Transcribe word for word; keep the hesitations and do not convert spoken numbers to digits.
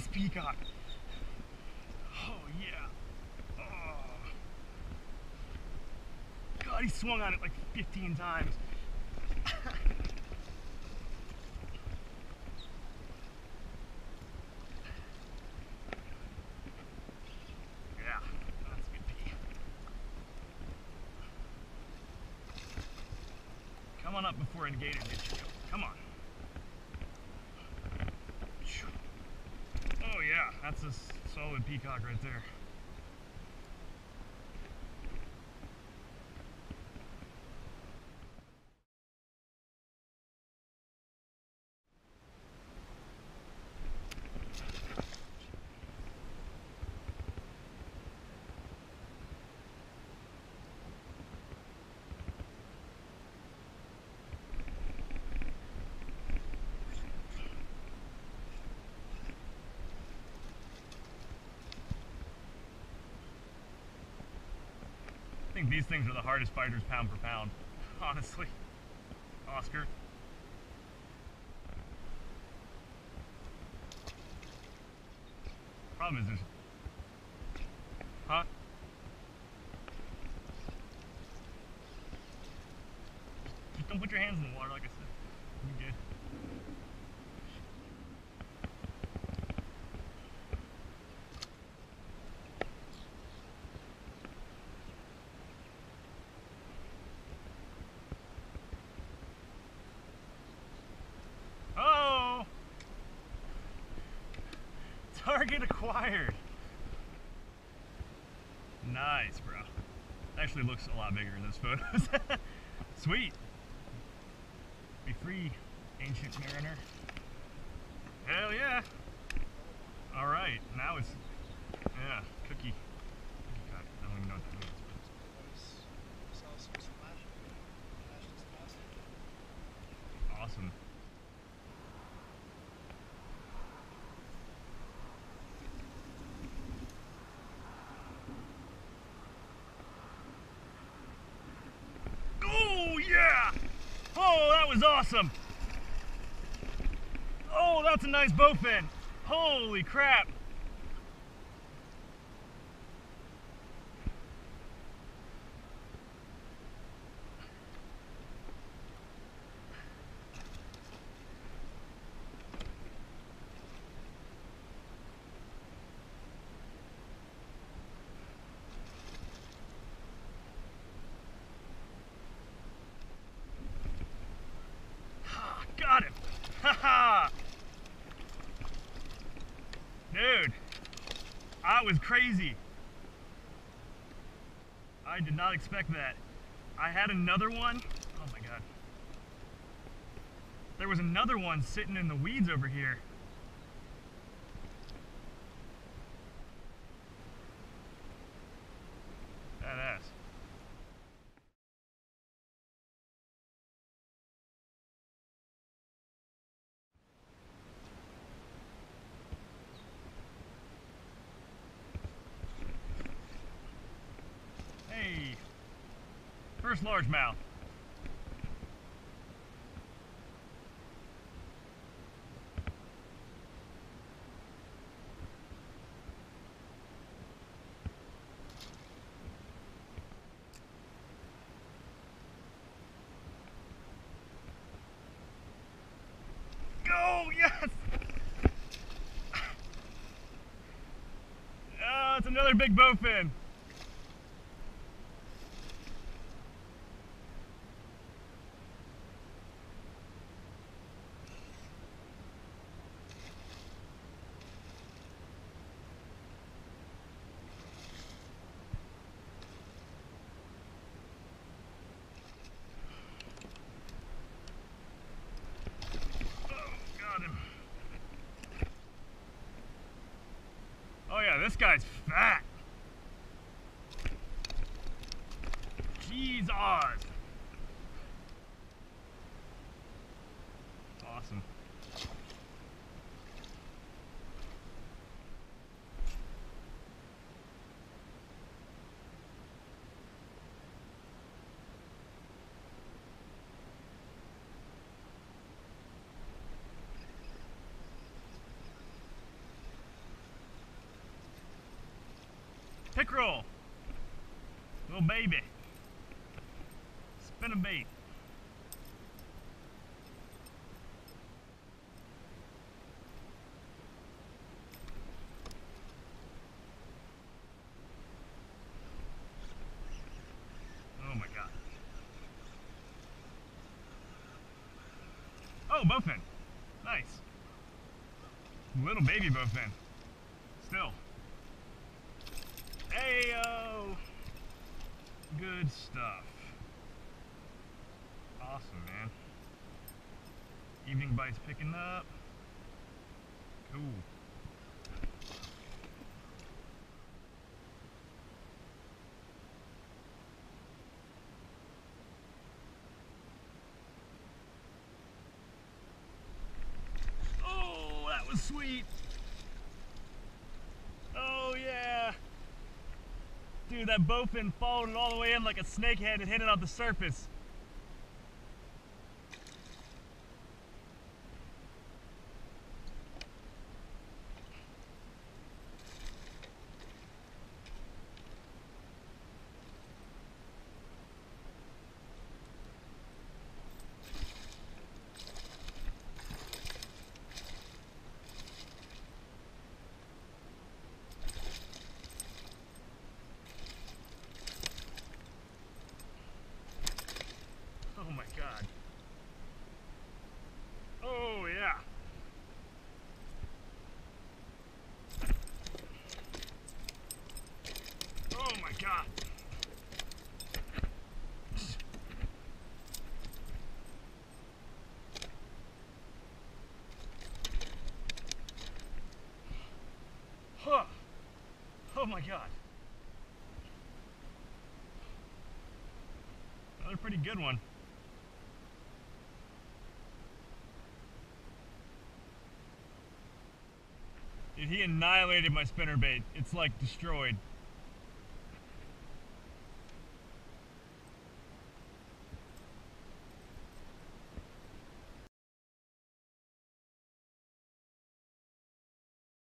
Peacock. Oh yeah. Oh. God, he swung on it like fifteen times. Yeah, that's a good pee. Come on up before a gator gets you. Come on. Oh yeah, that's a solid peacock right there. I think these things are the hardest fighters pound for pound, honestly. Oscar. Problem is this. Huh? Just don't put your hands in the water like I said. You're good. Target acquired. Nice, bro. Actually looks a lot bigger in those photos. Sweet. Be free, ancient mariner. Hell yeah. All right, now it's, yeah, cookie. I don't even know what that means. Awesome. Yeah! Oh, that was awesome! Oh, that's a nice bowfin! Holy crap! Got him! Haha! Dude, I was crazy. I did not expect that. I had another one. Oh my god. There was another one sitting in the weeds over here. Badass. Hey, first largemouth. Go, yes! Oh, it's another big bowfin. Oh yeah, this guy's fat. Jesus. Awesome. Pickerel. Little baby. Spin a bait. Oh my god. Oh, bowfin. Nice. Little baby bowfin. Still. Ayo! Good stuff. Awesome, man. Evening bites picking up. Cool. Oh, that was sweet. Oh yeah. Dude, that bowfin followed it all the way in like a snakehead and hit it on the surface. Oh my god. Oh yeah. Oh my god. Huh. Oh my god. Another pretty good one. Dude, he annihilated my spinnerbait. It's like destroyed.